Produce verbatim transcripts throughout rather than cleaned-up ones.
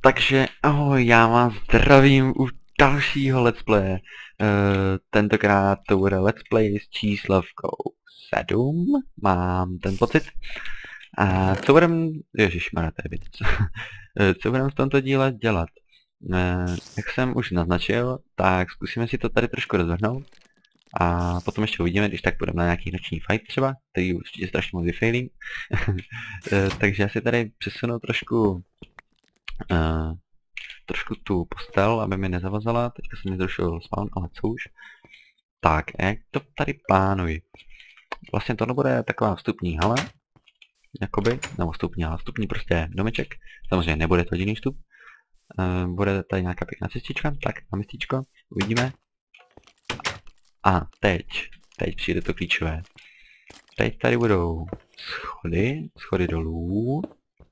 Takže ahoj, já vás zdravím u dalšího let's play. Uh, tentokrát to bude let's play s číslovkou sedm, mám ten pocit. A co budem, ježišmarja, to je věc. Co budem v tomto díle dělat? Uh, jak jsem už naznačil, tak zkusíme si to tady trošku rozvrhnout. A potom ještě uvidíme, když tak budeme na nějaký noční fight třeba, který určitě strašně moc vyfailím. Takže já si tady přesunu trošku uh, trošku tu postel, aby mi nezavazala. Teďka jsem mi zrušil spawn, ale co už. Tak, jak to tady plánuji? Vlastně tohle bude taková vstupní hala. Jakoby, nebo vstupní hala, vstupní prostě domeček. Samozřejmě nebude to jediný vstup. Uh, bude tady nějaká pěkná cestička, tak na místíčko, uvidíme. A teď, teď přijde to klíčové. Teď tady budou schody, schody dolů.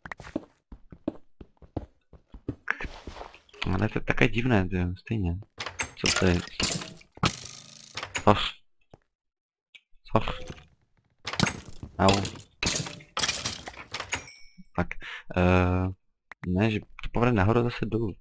Ale to je také divné, to je stejně. Co to je? Což? Což? Au. Tak. Uh, ne, že to povede nahoru zase dolů.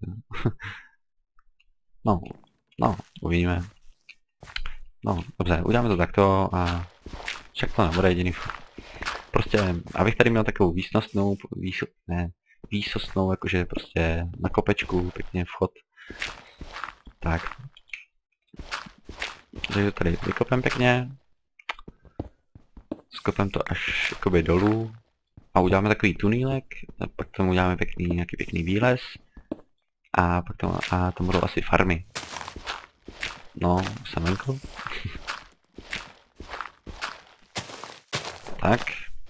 No, no, uvidíme. No, dobře, uděláme to takto a však to nebude jediný. Prostě, abych tady měl takovou výsostnou, výso, ne, výsostnou, jakože prostě na kopečku, pěkně vchod. Tak. Takže tady vykopem pěkně. Skopem to až jakoby dolů. A uděláme takový tunílek, a pak tomu uděláme pěkný, nějaký pěkný výlez. A pak tam, a tam budou asi farmy. No, samenko. Tak.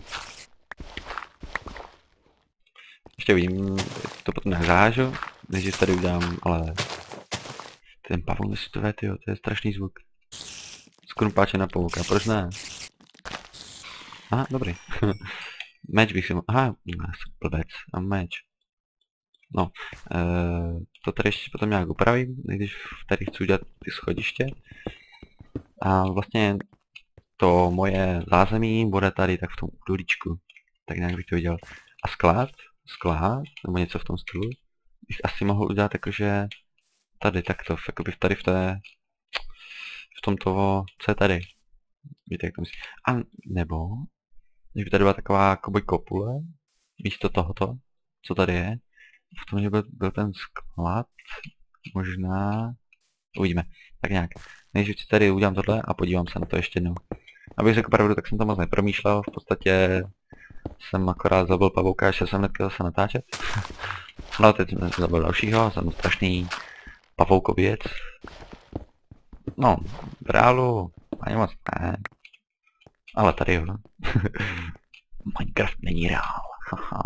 Ještě vidím, to potom nějak zážu, než tady udělám, ale ten pavouk nesvětové, tyjo, to je strašný zvuk. Skrumpáče na pavouka, proč ne? Aha, dobrý. Meč bych si mohl, aha, blbec, a meč. No, e, to tady ještě potom nějak upravím, když tady chci udělat ty schodiště. A vlastně to moje zázemí bude tady tak v tom údolíčku, tak nějak bych to viděl. A sklad, sklad, nebo něco v tom stylu, bych asi mohl udělat jakože tady takto, jakoby tady v té, v tomto, co je tady, víte jak to myslím. A nebo, když by tady byla taková jakoby kopule, místo tohoto, co tady je, v tom, že byl, byl ten sklad, možná, uvidíme, tak nějak. Než si tady udělám tohle a podívám se na to ještě jednou. Abych řekl pravdu, tak jsem to moc nepromýšlel, v podstatě jsem akorát zabil pavouka a šel jsem hnedka zase natáčet. No teď jsem zabil dalšího, jsem strašný pavoukověc. No, v reálu ani moc ne. Ale tady jo. Minecraft není reál, haha.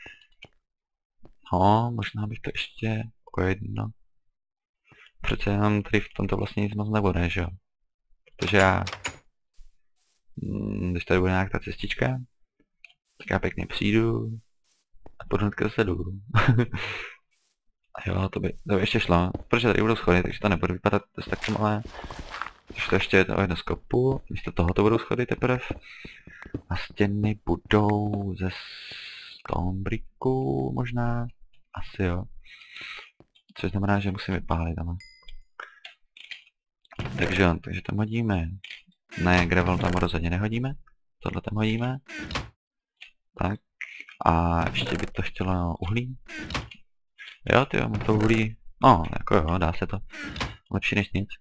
No, možná bych to ještě pojedno. Přece jenom tady v tomto vlastně nic moc nebude, že jo? Protože já, když tady bude nějak ta cestička, tak já pěkně přijdu a půjdu hnedka zase dolů. A jo, to by, to by ještě šlo, protože tady budou schody, takže to nebude vypadat dost tak malé. Takže to ještě je to jedno z kopu, místo toho to budou schody teprve. A stěny budou ze stonebricku možná, asi jo. Což znamená, že musím vypálit, ale. Takže jo, takže tam hodíme. Ne, gravel tam rozhodně nehodíme. Tohle tam hodíme. Tak. A ještě by to chtělo uhlí. Jo, tyjo, mám to uhlí. No, jako jo, dá se to. Lepší než nic.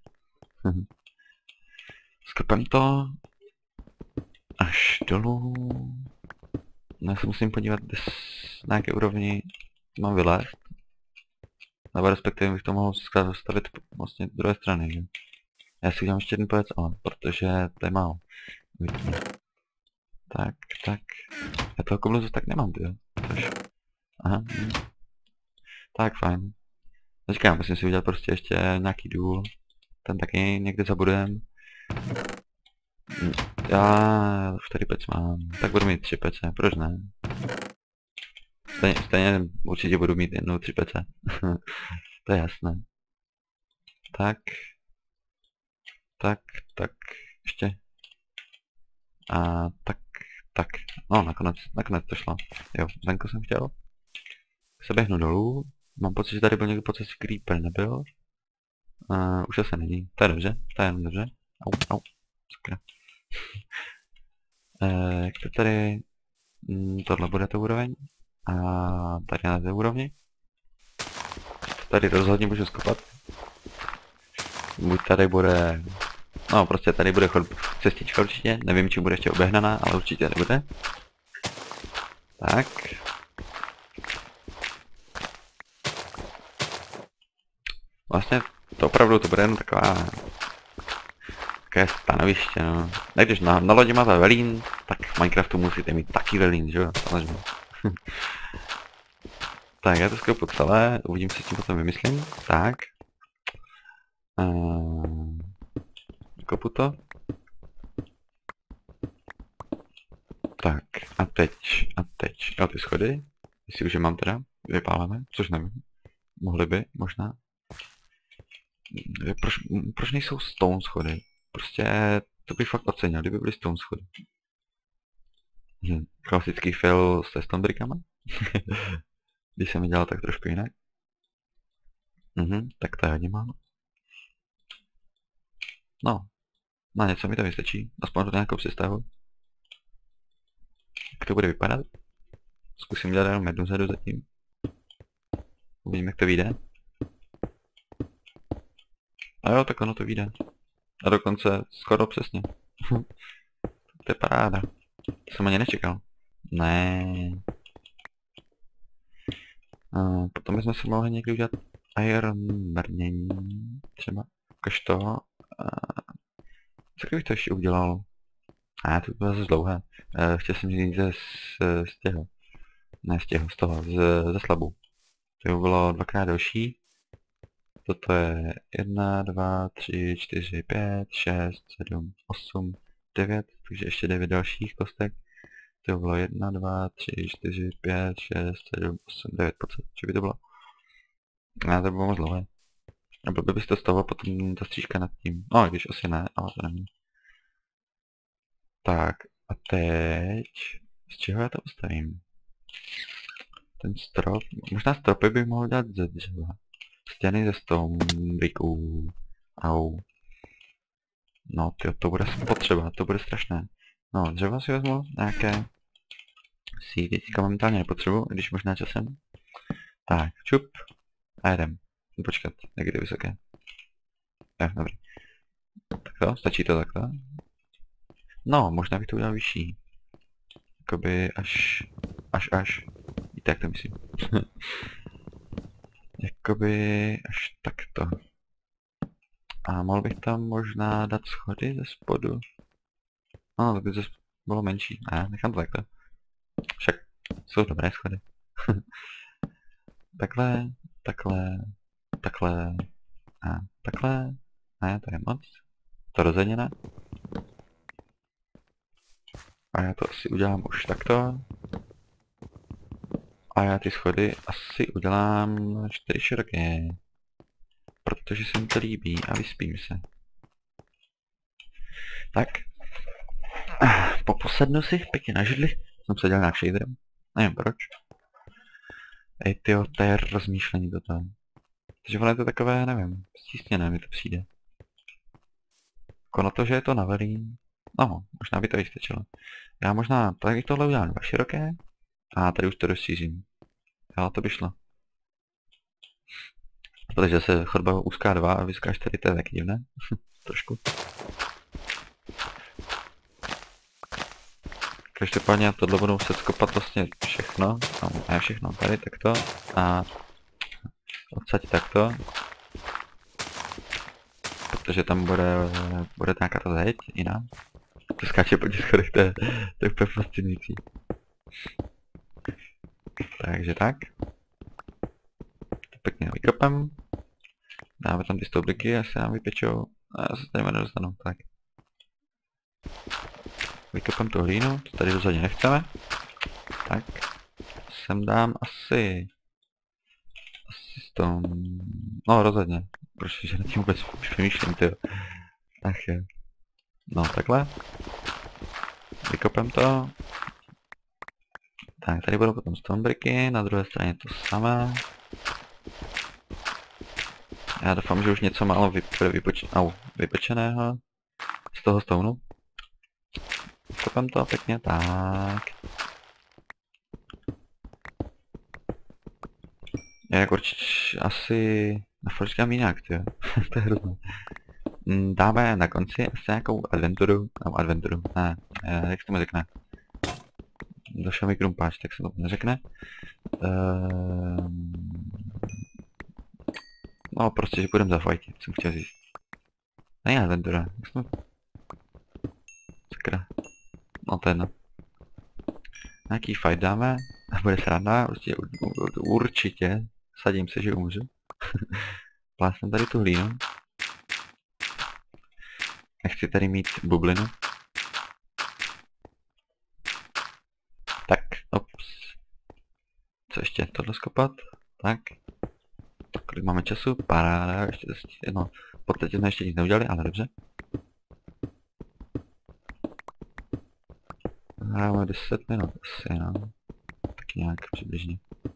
Skopem to. Až dolů. No, já se musím podívat, na jaké úrovni mám vylézt. Nebo respektive bych to mohl zastavit vlastně z druhé strany, že? Já si udělám ještě jeden pojec on, protože to je málo. Uvidíme. Tak, tak. Já toho koblu tak nemám, tyjo. Tož. Aha. Hm. Tak, fajn. Říkám, musím si udělat prostě ještě nějaký důl. Ten taky někde zabudem. Já už tady pec mám. Tak budu mít tři pece, proč ne? Stejně, stejně určitě budu mít jednou tři pece. To je jasné. Tak. Tak, tak, ještě. A tak, tak. No, nakonec, nakonec to šlo. Jo, venku jsem chtěl. Se běhnu dolů. Mám pocit, že tady byl někdo po cestě creeper, nebyl? Uh, už asi není. To je dobře, to je jenom dobře. Au, au, sakra. Uh, jak to tady... Mm, tohle bude to úroveň. A tady na té úrovni. Tady rozhodně můžu skopat. Buď tady bude... No prostě tady bude chod... cestička určitě. Nevím, či bude ještě obehnaná, ale určitě tady bude. Tak. Vlastně to opravdu to bude jen taková... Také stanoviště, no. Ne, když na, na lodi máte velín, tak v Minecraftu musíte mít taky velín, že jo? Samozřejmě. Tak, já to skopu celé, uvidím, co s tím potom vymyslím. Tak. Uh, kopu to. Tak, a teď, a teď, jo, ty schody. Jestli už je mám teda, vypálené, což nevím. Mohli by, možná. Proč, proč nejsou stone schody? Prostě to bych fakt ocenil, kdyby byly stone schody. Hm, klasický fail se stone brickama. Když jsem je dělal tak trošku jinak. Mhm, tak to já nemám. No, na něco mi to vystačí, aspoň do nějakou představu. Jak to bude vypadat? Zkusím dělat jenom jednu řadu zatím. Uvidím, jak to vyjde. A jo, tak ono to vyjde. A dokonce skoro přesně. To je paráda. To jsem ani nečekal. Ne. A potom bychom se mohli někdy udělat iron brnění. Třeba. Jakož to. A... Co kdybych to ještě udělal? A to bylo zase dlouhé. E, chtěl jsem říct ze, z, z těho. Ne z těho, z toho, z, ze slabu. To by bylo dvakrát delší. Toto je jedna, dva, tři, čtyři, pět, šest, sedm, osm, devět, takže ještě devět dalších kostek. To bylo jedna, dva, tři, čtyři, pět, šest, sedm, osm, devět, pocit, že by to bylo. Ne, to bylo moc dlouhé. A byl bys to z toho potom ta střížka nad tím. No, když asi ne, ale to nevím. Tak, a teď... Z čeho já to postavím? Ten strop... Možná stropy bych mohl dělat ze dřeva. Stěny ze stone bricků. Au. No, tyjo, to bude potřeba, to bude strašné. No, dřeva si vezmu, nějaké... Si teďka momentálně nepotřebuji, když možná časem. Tak, čup. A jedem. Počkat, jak je to vysoké. Jo, dobrý. Tak to, stačí to takto? No, možná bych to udělal vyšší. Jakoby až... Až až. Víte, jak to myslím. Jakoby až takto. A mohl bych tam možná dát schody ze spodu. No, to by zase bylo menší. Ne, nechám to takto. Však jsou dobré schody. Takhle, takhle, takhle a takhle. Ne, to je moc. To rozhodně ne. A já to asi udělám už takto. A já ty schody asi udělám čtyři široké. Protože se mi to líbí a vyspím se. Tak. Poposednu si pěkně na židli. Jsem se dělal nějak shaderem. Nevím proč. Ej tyjo, to je rozmýšlení toto. Takže ono je to takové, nevím, stísněné mi to přijde. Jako na to, že je to na velín. No, možná by to i stačilo. Já možná tady tohle udělám dva široké. A tady už to rozšířím. Ale to by šlo. Protože se chodba úzká dva a vyská čtyři, to je taky divné. Trošku. Každopádně tohle budou se skopat vlastně všechno. No, ne všechno, tady takto. A odsaď takto. Protože tam bude, bude nějaká ta zeď jiná. To skáče po těch schodech, to je, to je úplně fascinující. Takže tak. To pěkně vykopem. Dáme tam ty stoubliky a se nám vypečou. A já se tady nedostanu, tak. Vykopem tu hlínu, to tady rozhodně nechceme. Tak. Sem dám asi... Asi stone... No rozhodně. Proč, že na tím vůbec už přemýšlím, tyjo. Ach je. No takhle. Vykopem to. Tak, tady budou potom stone bricky, na druhé straně to samé. Já doufám, že už něco málo vyp vypoč au, vypečeného z toho stoneu. Kopem to pěkně, tak. Jak určitě asi naforčkám jinak, tyjo. To je hrozné. Dáme na konci asi nějakou adventuru, no adventuru, ne, jak se tomu řekne. Došel mi krumpáč, tak se to neřekne. Ehm... No prostě, že půjdeme zafajtit, co jsem chtěl říct. Ne adventura, jak jsme... Sakra. No to je jedno. Nějaký fight dáme a bude sranda, určitě, určitě, sadím se, že umřu. Plásnem tady tu hlínu. Nechci tady mít bublinu. Tak, ops. Co ještě? Tohle skopat? Tak. Kolik máme času? Paráda, ještě to no, v podstatě jsme ještě nic neudělali, ale dobře. Máme deset minut asi, no. Tak nějak přibližně.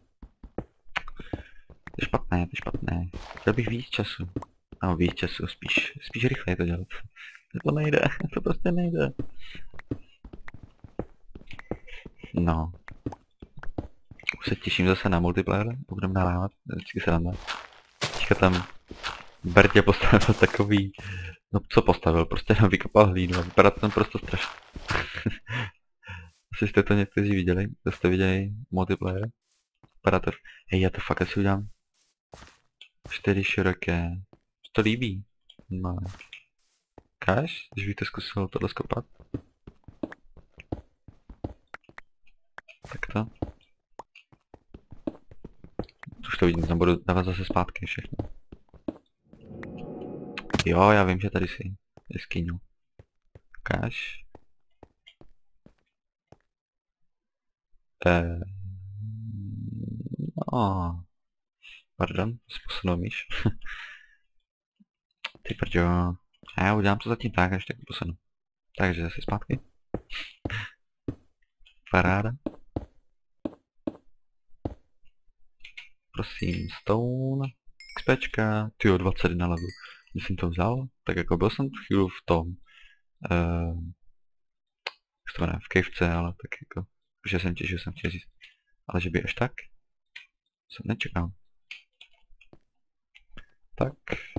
To je špatné, to je špatné. Chtěl bych víc času. No, víc času, spíš, spíš rychleji to dělat. To nejde, to prostě nejde. No. Už se těším zase na multiplayer, budeme nahrávat, vždycky se randa. Teďka tam Bertě postavil takový, no co postavil, prostě jenom vykopal hlínu a vypadá to tam prostě strašně. Asi jste to někteří viděli, to jste viděli multiplayer. Vypadá to, hej, já to fakt asi udělám. Čtyři široké, to líbí. No. Káš, když bych to zkusil tohle skopat. Tak to. Už to vidím, tam budu dávat zase zpátky všechno. Jo, já vím, že tady si jeskyňu. Káš. Eh, no. Pardon, posunul myš. Ty prďo. A já udělám to zatím tak, až tak posunu. Takže zase zpátky. Paráda. Prosím, stone. XPčka. Tyjo, dvacet na levu. Když jsem to vzal, tak jako byl jsem chvíli v tom. Uh, jak to ne, v kejvce, ale tak jako. Že jsem těžil, jsem chtěl říct. Ale že by až tak? Jsem nečekal. Tak.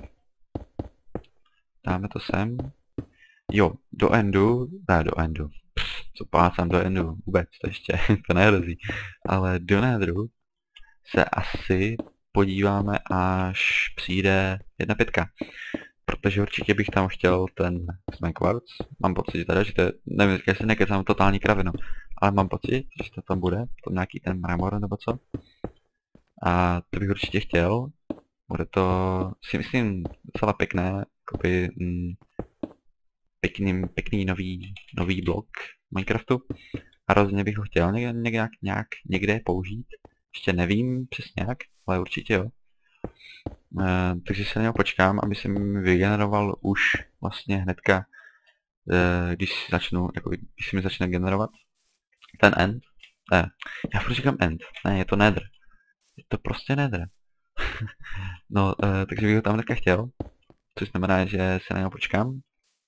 Dáme to sem. Jo, do endu, ne do endu. Pff, co plácám do endu, vůbec, to ještě, to nehrozí. Ale do nedru se asi podíváme, až přijde jedna pětka. Protože určitě bych tam chtěl ten Sman Quartz. Mám pocit teda, že to je, nevím, jestli nekecám totální kravinu, ale mám pocit, že to tam bude, tam nějaký ten mramor nebo co. A to bych určitě chtěl. Bude to, si myslím, docela pěkné, jakoby, mm, pěkný, pěkný nový, nový blok Minecraftu. A rozhodně bych ho chtěl někde, nějak, nějak, někde použít. Ještě nevím přesně jak, ale určitě jo. E, takže se na něho počkám, aby se mi vygeneroval už vlastně hnedka, e, když začnu, jako když se mi začne generovat ten end. Ne, já furt říkám end, ne, je to nether. Je to prostě nether. No, e, takže bych ho tam hnedka chtěl, což znamená, že se na něho počkám.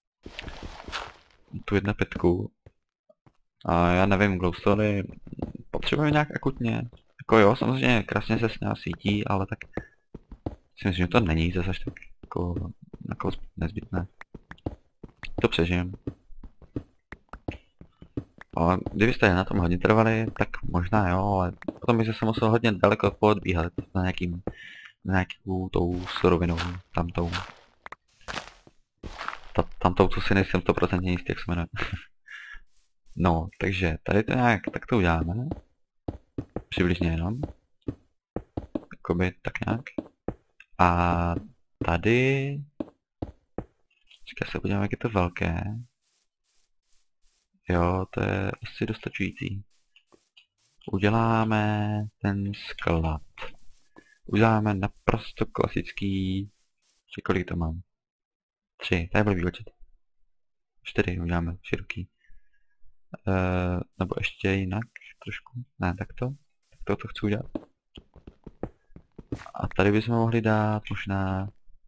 Tu jedna pětku. A já nevím, glowstone potřebujeme nějak akutně. Jako jo, samozřejmě krásně se s ním svítí, ale tak si myslím, že to není zase až tak jako, jako nezbytné. To přežijem. Ale kdybyste na tom hodně trvali, tak možná jo, ale potom bych se musel hodně daleko podbíhat na nějakým, na nějakou tou surovinou, tamtou. Ta, tamtou, co si nejsem sto procent jistý, jak se jmenuje. No, takže tady to nějak, tak to uděláme. Přibližně jenom. Jakoby tak nějak. A tady... Říká se, podíváme, jak je to velké. Jo, to je asi dostačující. Uděláme ten sklad. Uděláme naprosto klasický... Či kolik to mám? Tři, to je blbý počet. Čtyři uděláme široký. Uh, nebo ještě jinak trošku. Ne, takto. Tak to, to chci udělat. A tady bychom mohli dát možná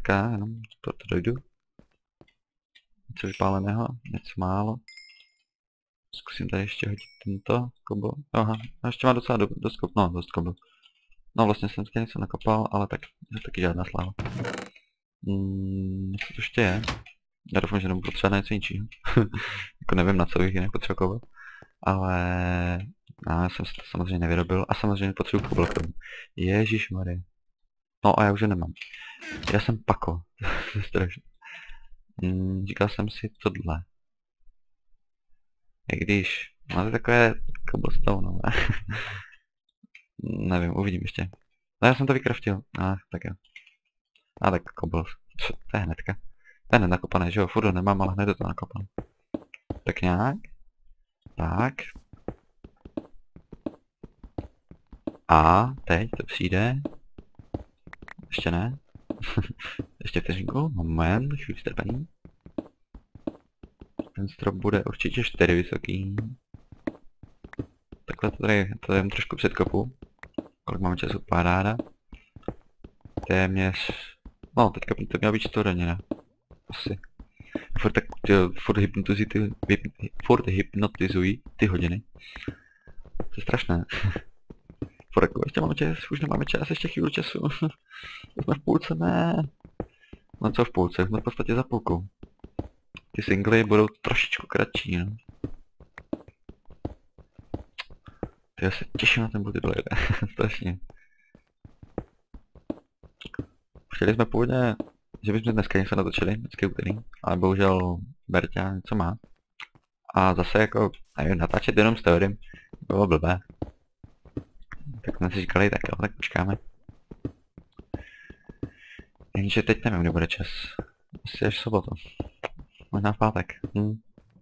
hnedka, jenom proto dojdu. Něco vypáleného, něco málo. Zkusím tady ještě hodit tento kobl. Aha, a ještě má docela do, dost kobl, no dost kobl. No vlastně jsem tady něco nakopal, ale tak je taky žádná sláva. Hmm, co to ještě je? Já doufám, že nebudu potřebovat něco jiného. Jako nevím, na co bych jinak potřeboval. Ale no, já jsem si to samozřejmě nevyrobil a samozřejmě potřebuji kobl k tomu. Ježišmarja. No a já už je nemám. Já jsem pako. Strašně. Hmm, říkal jsem si tohle. I když, no to je takové cobblestone, ale nevím, uvidím ještě. No já jsem to vykraftil, a tak jo. A tak cobbles, to je hnedka. To je hned nakopané, že jo, furt ho nemám, ale hned je to nakopané. Tak nějak. Tak. A teď to přijde. Ještě ne. Ještě vteřinku, moment, chvíli strpení. Ten strop bude určitě čtyři vysoký. Takhle to tady, to jen trošku předkopu. Kolik máme času? Paráda. Téměř... No, teďka by to měla být čtvrthodina. Asi. Furt tak ty, furt hypnotizují ty, hyp, furt hypnotizují ty hodiny. To je strašné. Furt jako, ještě máme čas, už nemáme čas, ještě chvíli času. Jsme v půlce, ne. No co v půlce, jsme v podstatě za půlkou. Ty singly budou trošičku kratší, no. Já se těším na ten multiplayer, strašně. Chtěli jsme původně, že bychom dneska něco natočili, dneska úterý, ale bohužel Berťa něco má. A zase jako, nevím, natáčet jenom s teorem bylo blbé. Tak jsme si říkali, tak jo, tak počkáme. Jenže teď nevím, kdy bude čas. Asi až v sobotu. Možná v pátek. Hm.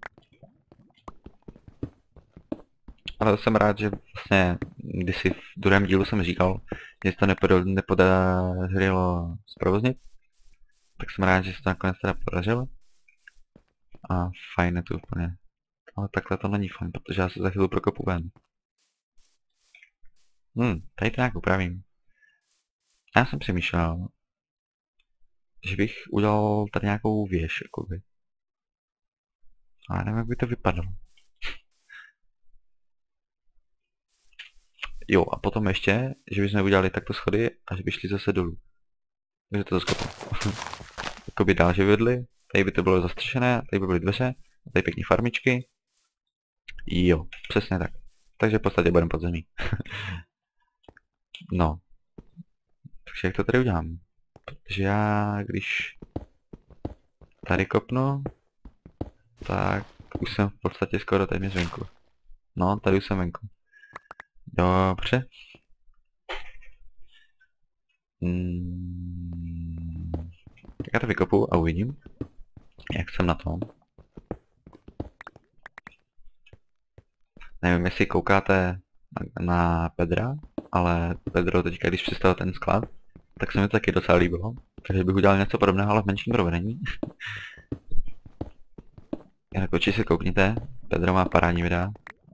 Ale jsem rád, že vlastně, když si v druhém dílu jsem říkal, že se to nepodařilo zprovoznit, tak jsem rád, že se to nakonec teda podařilo. A fajn je to úplně. Ale takhle to není fajn, protože já se za chvíli prokopu ven. Hm, tady to nějak upravím. Já jsem přemýšlel, že bych udělal tady nějakou věž, jakoby. Ale nevím, jak by to vypadalo. Jo, a potom ještě, že bychom udělali takto schody a že by šli zase dolů. Takže to zaskopám. Jakoby dál, že vedli, tady by to bylo zastřešené, tady by byly dveře, a tady pěkný farmičky. Jo, přesně tak. Takže v podstatě budeme pod zemí. No. Takže jak to tady udělám? Protože já, když tady kopnu, tak už jsem v podstatě skoro téměř venku. No, tady už jsem venku. Dobře. Hmm. Tak já to vykopu a uvidím, jak jsem na tom. Nevím, jestli koukáte na, na Pedra, ale Pedro teďka, když přistal ten sklad, tak se mi to taky docela líbilo. Takže bych udělal něco podobného, ale v menším provedení. Jinak určitě si koukněte, Pedro má parádní videa.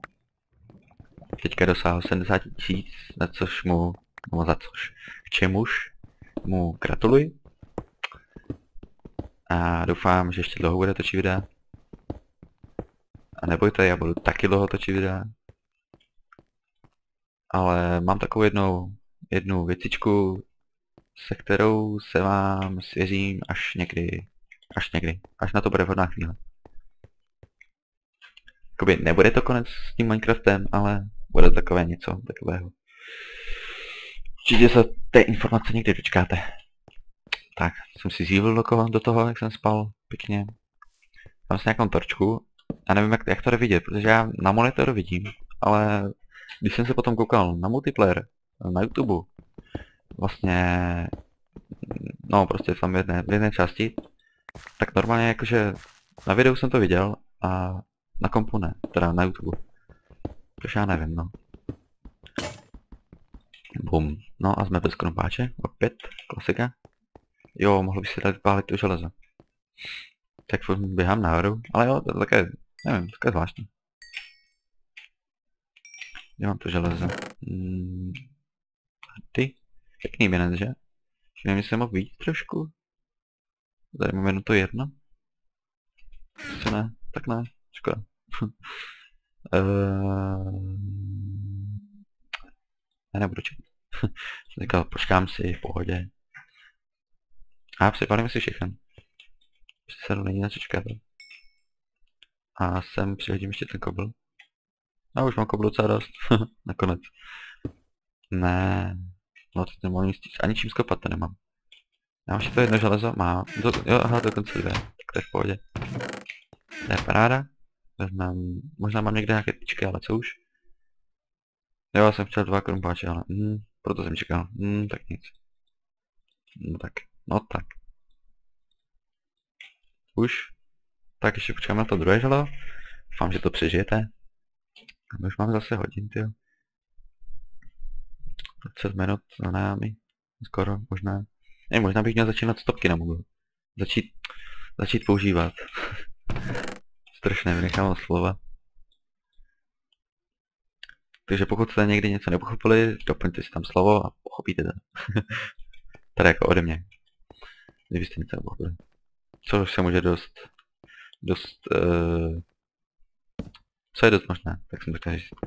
Teďka dosáhl sedmdesát tisíc, na což mu, no za což, k čemuž mu gratuluji. A doufám, že ještě dlouho bude točit videa. A nebojte, já budu taky dlouho točit videa. Ale mám takovou jednou, jednu věcičku, se kterou se vám svěřím až někdy, až někdy, až na to bude vhodná chvíle. Jakoby nebude to konec s tím Minecraftem, ale bude takové něco takového. Určitě se té informace někdy dočkáte. Tak, jsem si zjívil do, koho, do toho, jak jsem spal, pěkně. Tam jsem nějakou torčku. Já nevím, jak, jak to jde vidět, protože já na monitoru vidím, ale když jsem se potom koukal na multiplayer, na YouTube, vlastně, no prostě tam v jedné, v jedné části, tak normálně jakože na videu jsem to viděl a na kompu ne, teda na YouTube. Protože já nevím, no. Bum. No a jsme bez krumpáče, opět, klasika. Jo, mohl bych si dát vypálit to železo. Tak běhám nahoru, ale jo, to je také, nevím, také zvláštní. Kde mám to železo? Hmm. Ty? Pěkný binec, že? Že nevím, jestli mohl víc trošku? Tady máme jedno to jedno. Co ne? Tak ne. Škoda. uh... Já nebudu čekat. Jsem říkal, počkám si, v pohodě. A připalíme si všechno. Přesadu není na co čekat. A sem přihodím ještě ten kobl. A už mám kobl docela dost. Nakonec. Ne. No to nemohu nic ani čím skopat, to nemám. Já mám ještě to jedno železo, mám. Do, jo, aha, dokonce dvě. Tak to je v pohodě. To je paráda. Vezmem, možná mám někde nějaké tyčky, ale co už? Jo, já jsem chtěl dva krumpáče, ale mm, proto jsem čekal. Mm, tak nic. No tak, no tak. Už. Tak ještě počkáme na to druhé želo. Doufám, že to přežijete. A my už máme zase hodin, tyjo. dvacet minut za námi. Skoro, možná. Ne, možná bych měl začínat stopky na mobilu. Začít, začít používat. Strašné, vynechám slova. Takže pokud jste někdy něco nepochopili, doplňte si tam slovo a pochopíte to. Tady jako ode mě. Kdybyste něco nepochopili. Což se může dost... Dost... Uh, co je dost možné, tak jsem to chtěl říct.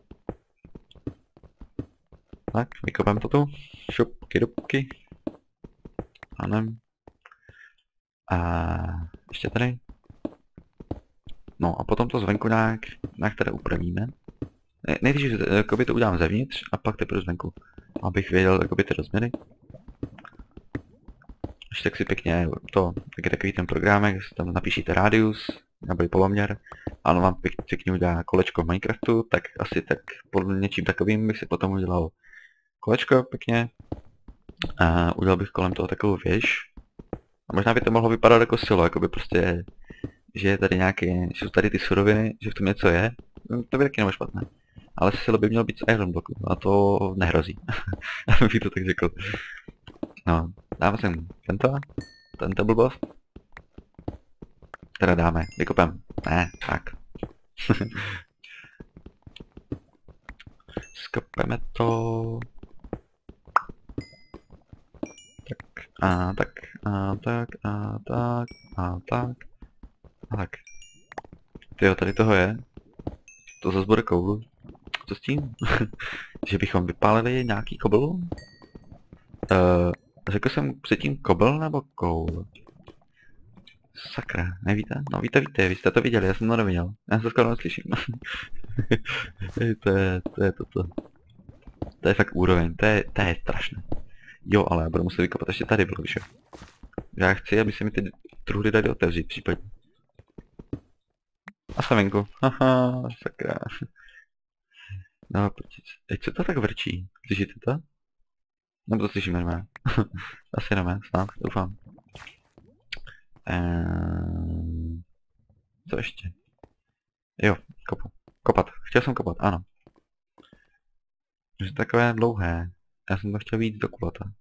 Tak, vykopeme to tu. Šupky, dupky. Ano. A ještě tady. No a potom to zvenku nějak, nějak tady upravíme. Ne, nejdřív jakoby to udělám zevnitř a pak teprve zvenku. Abych věděl jakoby ty rozměry. Ještě tak si pěkně to, tak je takový ten programek, že si tam napíšete radius, nebo poloměr. A ono vám pěkně udělá kolečko v Minecraftu, tak asi tak podle něčím takovým bych si potom udělal kolečko pěkně. A udělal bych kolem toho takovou věž. A možná by to mohlo vypadat jako silo, jakoby prostě, že je tady nějaké, že jsou tady ty suroviny, že v tom něco je. To by taky nebylo špatné. Ale silo by mělo být z iron bloku a to nehrozí. Bych to tak řekl. No, dáme sem tento, tento blbost. Teda dáme, vykopem. Ne, tak. Skopeme to. Tak, a tak, a tak, a tak, a tak, a tak. Tyjo, tady toho je. To zase bude koul. Co s tím? Že bychom vypálili nějaký kobl? Uh, řekl jsem předtím kobl nebo koul? Sakra, nevíte? No víte, víte, vy jste to viděli, já jsem to neviděl. Já to skoro neslyším. to je, to je toto. To je fakt úroveň, to je, to je strašné. Jo, ale já budu muset vykopat ještě tady bylo, víš jo. Já chci, aby se mi ty truhly dali otevřít případně. A savenku. Haha, sakra. No, pojď, teď se to tak vrčí. Slyšíte to? Nebo to slyším normálně. Asi ne, snad, doufám. Ehm... Co ještě? Jo, kopu. Kopat. Chtěl jsem kopat, ano. Je to takové dlouhé. Já jsem to chtěl víc do kulata.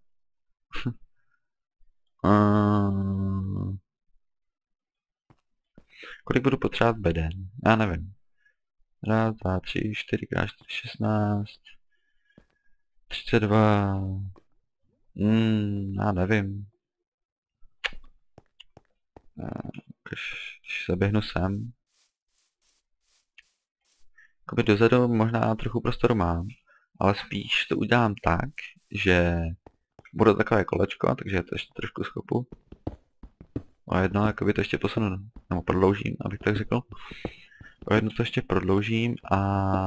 ehm... Kolik budu potřebovat beden? Já nevím. Raz, dva, tři, čtyři krát čtyři, šestnáct. třicet dva. Hmm, já nevím. Když se běhnu sem. Jakoby dozadu možná trochu prostoru mám. Ale spíš to udělám tak, že bude takové kolečko, takže to ještě trošku schopu. A jedno, jakoby to ještě posunu, nebo prodloužím, abych tak řekl. O jedno to ještě prodloužím a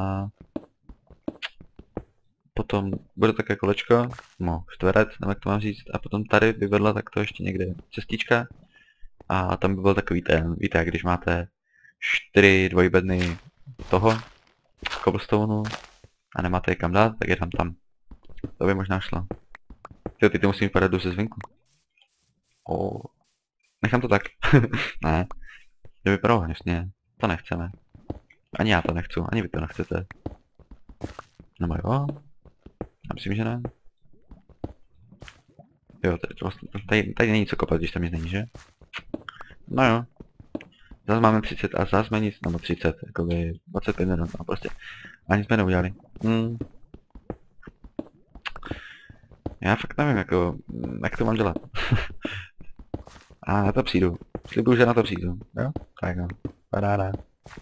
potom bude také kolečko, no čtverec, nebo jak to mám říct, a potom tady by vedla takto ještě někde cestička a tam by byl takový ten, víte, jak když máte čtyři dvojbedny toho cobblestoneu a nemáte je kam dát, tak je tam tam. To by možná šlo. Jo, ty to musím vypadat do ze zvinku. O, nechám to tak. Ne, to vypadalo hnusně, to nechceme. Ani já to nechci, ani vy to nechcete. Nebo jo? Já myslím, že ne. Jo, tady, to vlastně, tady, tady není co kopat, když tam nic není, že? No jo. Zase máme třicet a zase jsme nic, nebo třicet, jakoby dvacet pět minut, no prostě. Ani jsme neudělali. Hmm. Já fakt nevím, jako, jak to mám dělat. A A na to přijdu. Slibuju, že na to přijdu. Jo? Tak jo. Paráda.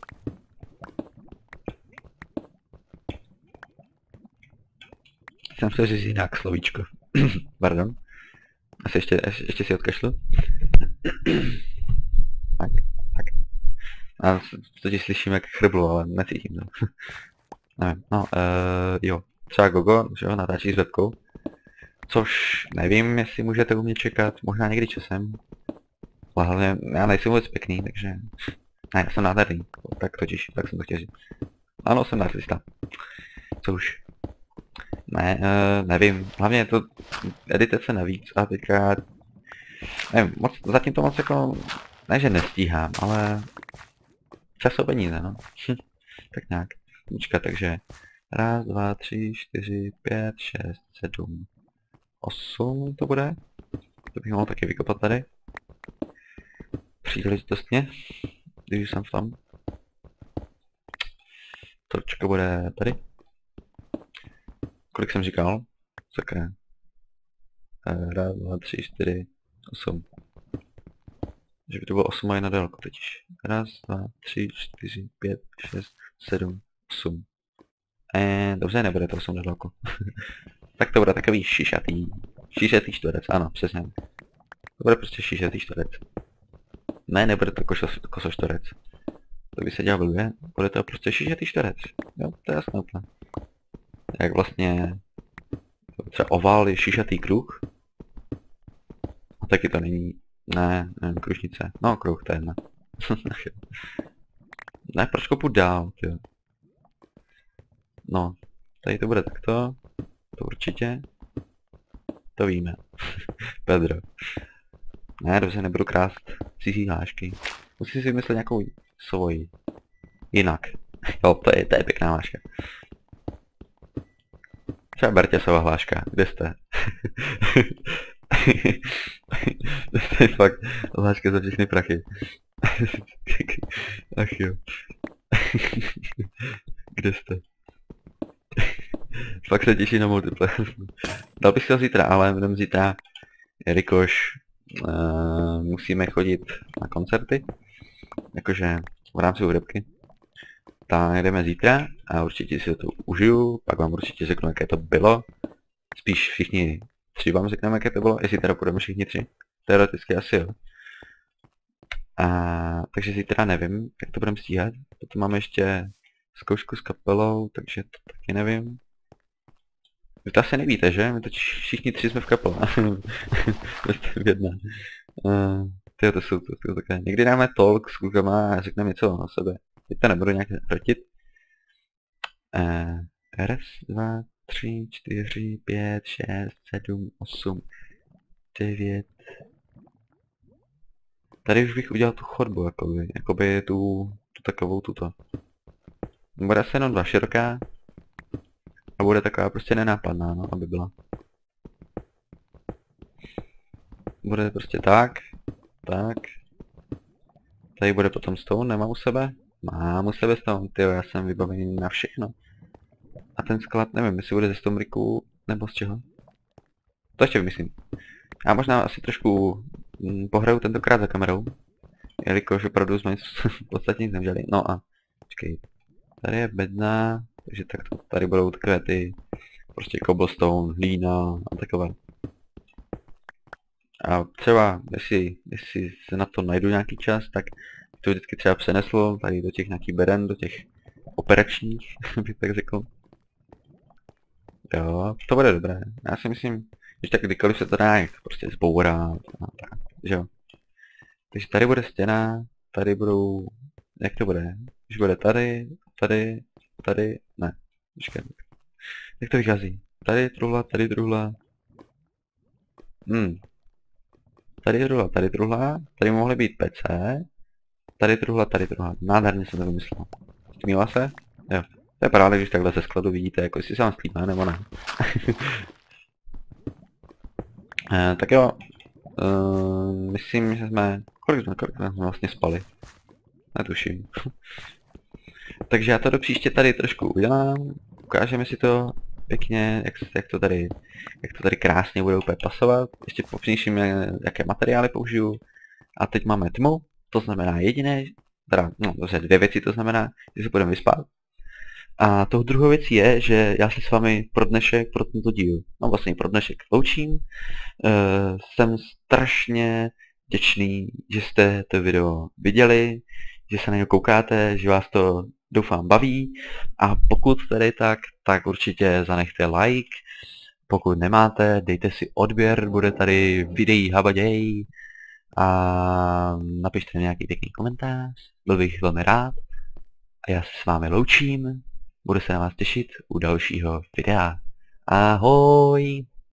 Jsem se říct jinak slovíčko. Pardon. Asi ještě, ještě, ještě si odkašlu. Tak, tak. A totiž slyším jak chrblu, ale necítím to. Nevím, no, uh, jo. Třeba Gogo, že jo, natáčí s webkou. Což nevím, jestli můžete u mě čekat, možná někdy časem. Ale hlavně, já nejsem vůbec pěkný, takže... Ne, já jsem nádherný. Tak totiž, tak jsem to chtěl říct. Ano, jsem narcista. Co už. Ne, uh, nevím. Hlavně je to editace navíc a teďka... Nevím, moc, zatím to moc jako... Ne, že nestíhám, ale... Čas o peníze, no. Tak nějak. Počkat, takže... Raz, dva, tři, čtyři, pět, šest, sedm, osm to bude. To bych mohl taky vykopat tady. Příležitostně. Když jsem v tom. Tročka bude tady. Kolik jsem říkal? Sakra. Raz, dva, tři, čtyři, osm. Že by to bylo osm a je na délku totiž. Raz, dva, tři, čtyři, pět, šest, sedm, osm. Eee, dobře, nebude to osm na délku. Tak to bude takový šišatý. Šišatý čtverec, ano, přesně. To bude prostě šišatý čtverec. Ne, nebude to kosočtverec. To by se dělal blbě. Bude to prostě šišatý čtverec. Jo, to je jasné úplně. Jak vlastně... Třeba ovál je šišatý kruh. A taky to není... Ne, nevím, kružnice. No, kruh, to je jedna. Ne, proč kopu dál, jo. No, tady to bude takto. To určitě. To víme. Pedro. Ne, dobře, nebudu krást cizí hlášky. Musím si vymyslet nějakou svoji. Jinak. Jo, to je, to je pěkná hláška. Třeba Bertěsova hláška. Kde jste? To je fakt hláška za všechny prachy. Ach jo. Kde jste? Fakt se těší na multiplayer. Dal bych si ho zítra, ale budeme zítra, jelikož uh, musíme chodit na koncerty, jakože v rámci hudebky. Tak jdeme zítra a určitě si to užiju, pak vám určitě řeknu, jaké to bylo. Spíš všichni tři vám řekneme, jaké to bylo, jestli teda půjdeme všichni tři. Teoreticky asi jo. A, takže zítra nevím, jak to budeme stíhat. Potom máme ještě zkoušku s kapelou, takže to taky nevím. Vy to asi nevíte, že? My to všichni tři jsme v kapele. v jedné. Uh, tyjo, to jsou to, to takové. Někdy dáme talk s klukama a řekneme něco o sobě. Teď to nebudu nějak hrotit. Uh, raz, dva, tři, čtyři, pět, šest, sedm, osm, devět. Tady už bych udělal tu chodbu, jakoby, jakoby tu, tu takovou tuto. Bude se jenom dva široká. A bude taková prostě nenápadná, no, aby byla. Bude prostě tak, tak. Tady bude potom stone, nemám u sebe? Mám u sebe stone, tyjo, já jsem vybavený na všechno. A ten sklad, nevím, jestli bude ze stomriku, nebo z čeho? To ještě vymyslím. Já možná asi trošku hm, pohraju tentokrát za kamerou. Jelikož opravdu jsme nic podstatně nic nevdělali. No a, počkej. Tady je bedna, takže tak to, tady budou takové ty, prostě cobblestone, hlína a takové. A třeba, jestli, jestli se na to najdu nějaký čas, tak to vždycky třeba přeneslo tady do těch nějakých beden, do těch operačních, bych tak řekl. Jo, to bude dobré. Já si myslím, že tak kdykoliv se to dá jak prostě zbourat a tak, že jo. Takže tady bude stěna, tady budou, jak to bude? Když bude tady, tady, tady, ne, počkej. Jak to vychází? Tady truhla, tady truhla. Hmm. Tady truhla, tady truhla, tady mohly být P C. Tady truhla, tady truhla. Nádherně jsem to vymyslel. Stmíla se? Jo. To je paráda, když takhle ze skladu vidíte, jako jestli se vám stmívá, nebo ne. eh, tak jo. Uh, myslím, že jsme... Kolik jsme, kolik jsme vlastně spali? Netuším. Takže já to do příště tady trošku udělám. Ukážeme si to pěkně, jak, jak, to tady, jak to tady krásně bude úplně pasovat. Ještě popřemýšlím, jaké materiály použiju. a teď máme tmu, to znamená jediné, teda, no dobře, dvě věci to znamená, že se budeme vyspat. A tou druhou věcí je, že já se s vámi pro dnešek, pro tento díl, no vlastně pro dnešek loučím. Uh, jsem strašně vděčný, že jste to video viděli, že se na něj koukáte, že vás to doufám baví. A pokud tedy tak, tak určitě zanechte like. Pokud nemáte, dejte si odběr, bude tady videí habaděj. A napište nějaký pěkný komentář, byl bych velmi rád. A já se s vámi loučím, budu se na vás těšit u dalšího videa. Ahoj!